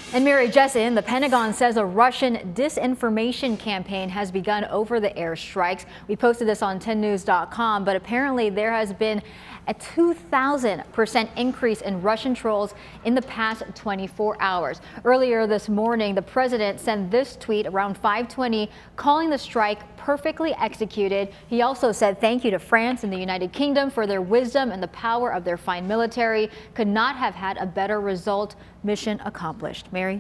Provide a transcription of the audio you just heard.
And Mary Jessin, the Pentagon says a Russian disinformation campaign has begun over the airstrikes. We posted this on 10news.com, but apparently there has been a 2,000% increase in Russian trolls in the past 24 hours. Earlier this morning, the president sent this tweet around 5:20, calling the strike perfectly executed. He also said thank you to France and the United Kingdom for their wisdom and the power of their fine military. Could not have had a better result. Mission accomplished. Mary?